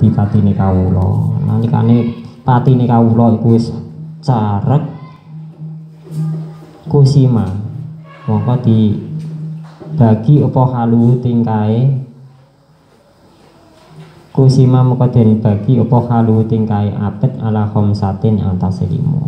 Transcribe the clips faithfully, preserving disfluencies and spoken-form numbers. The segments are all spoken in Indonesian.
dadi patine kawula. Nalikane patine kawula iku wis carek kusima, mongko dibagi apa halu tingkae kusima mongko den bagi apa halu tingkae apet ala khamsatin antase limo.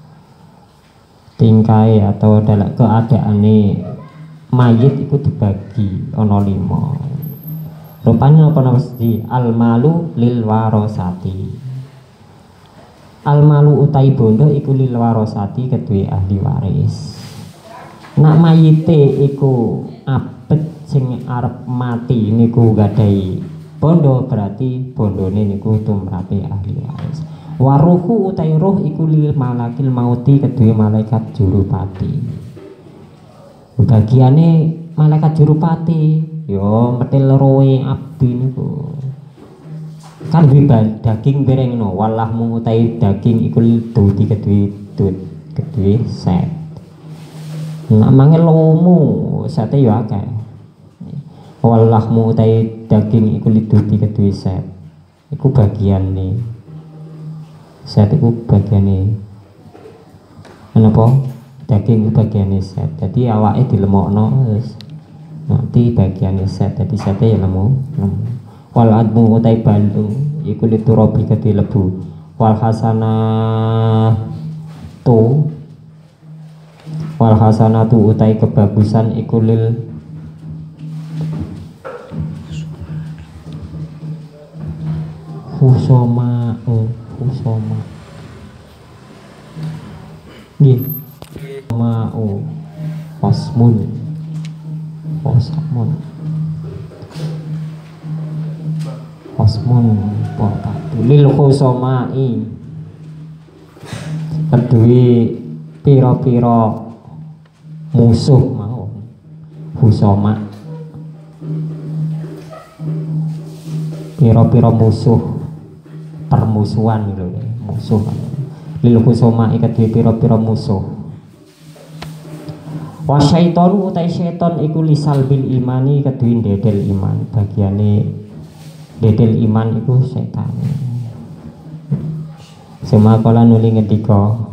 Tingkae atau dalam keadaane mayit itu dibagi ana lima. Rupanya apa mesti al malu lil warosati. Al malu utai bondo iku lil warosati kedue ahli waris. Nak mayite iku apet sing arep mati niku gadai bondo, berarti bondone niku tumrape ahli waris. Waruhu utai roh iku lil malakil mauti kedue malaikat jurupati. Bagiane malaikat jurupati yo metil roe abdi niku kan wiban daging berengno walah mutai daging iku duti kedue dut kedue set. Nak mangel lomo sate yo akeh. Walah mutai daging iku duti kedue set. Iku bagiane set itu bagiannya kenapa? Daging itu bagiannya set, jadi awaknya dilemokno nanti bagiannya set, jadi setnya ya lemu lemu. Wal admu utai balu iku liturabi kedhi lebu. Wal hasanah tu wal hasanah tu utai kebagusan iku lil husoma usoma nggih mau wasmun wasmun wasmun potatu lil khusomai kedue pira-pira musuh mau husoma pira-pira musuh permusuhan gitu ya, musuh lil khusoma ikat dhewe pira-pira musuh. Wa syaitonu utai syaiton iku lisal bil imani kedue ndedel iman, bagiane ndedel iman iku setan. Semakala nuli ngendika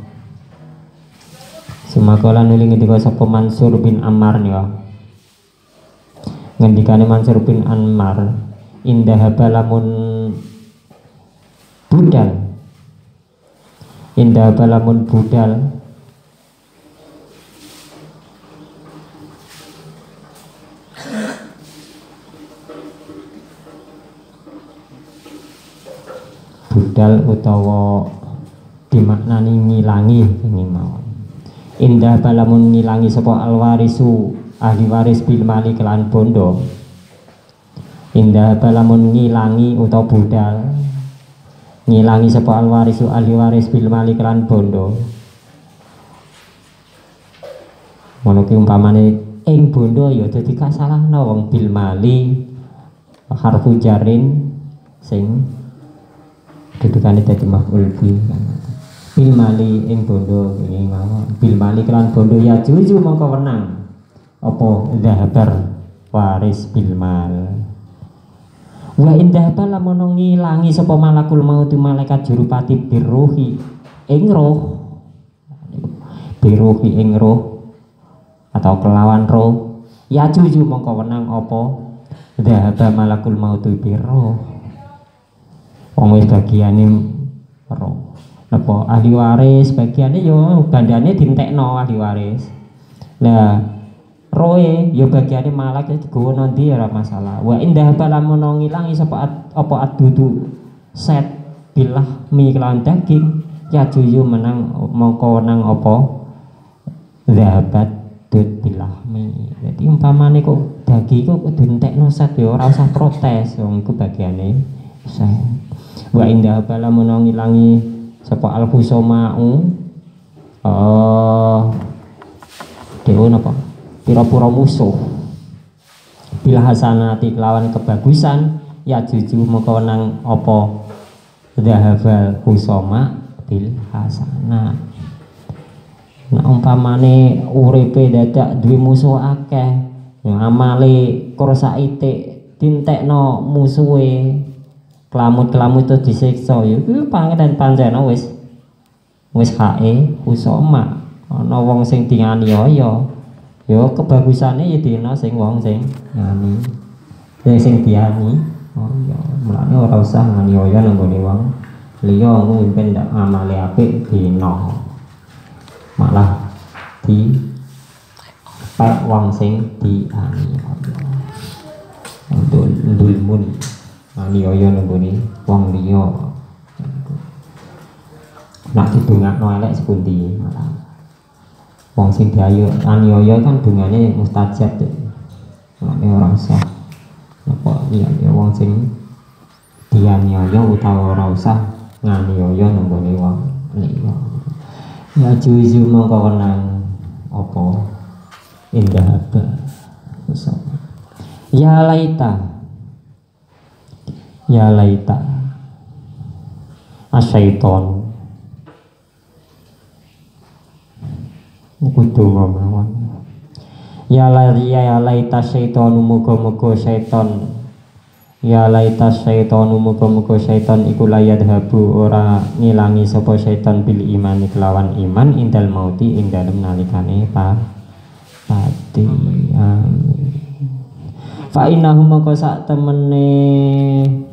Semakala nuli ngendika sapa Mansur bin Ammar ya. Ngendikane Mansur bin Ammar indah balamun budal indah balamun budal budal utawa dimaknani ngilangi ini mawon. Indah balamun ngilangi sapa alwarisu ahli waris bil mali kelan bondo. Indah balamun ngilangi utawa budal ngilangi sapa alwarisu ahli waris bil mali kelan bondo. Ngono ki umpamane ing bondo ya dadi kasalahna wong bil mali harfu jarin sing dudukane dadi maf'ul bi. Bil mali ing bondo iki mawon. Bil mali kelan bondo ya juju mongko wenang apa zahabar waris bil mal. Wa indah bala mono ngilangi sapa malakul maut malaikat jurupati biruhi ing roh biruhi ing roh atau kelawan roh ya juju mongko wenang apa dhahaba malakul maut biruh wong wis bagiane roh napa ahli waris bagiane yo bandane dintekno ahli waris lah roe ya bagiane malak digowo nanti ora masalah. Wa indah balamun ngilangi sapa apa adudu set bilah mi kelan daging ya juyu menang mongko nang apa zahabat dud bilah mi. Dadi umpamane kok daging kok kudu entekno set ya ora usah protes wong iku bagiane set. Wa indah balamun ngilangi sapa al khusomau oh dewe napa pira-pira musuh bila hasanati kelawan kebagusan ya juju mengko nang apa dhahabal husoma bil hasanah. Nah umpamane uripe dadak duwe musuh akeh ya amale kursaite dintekno musuhe kelamut-kelamut itu disiksa ya kuwi pangeran pancen wis wis hae usoma ana wong sing dianiaya ya kebagusane ya dina sing wong sing ngani sing sing diani oh ya mulane ora usah nganiaya nang gone wong liya mungkin ndak amale apik dina malah di pak wong sing diani untuk ndulmun aniaya nang gone wong liya nak didongakno elek sepundi malah wong sing diayu aniaya kan dungane mustajab deh nek ora usah napa iya ya wong sing dianiaya utawa ora usah nganiaya nang gone wong liya ya juzu mongko kenang apa indah apa ya laita ya laita asyaiton kudu mawon ya la ya laita syaitanu muga-muga syaiton ya laita syaitanu muga-muga syaiton iku layadhabu ora ngilangi sapa syaiton bil iman kelawan iman indal mauti ing dalem nalikane pa pati amin fa innahu maka sak temene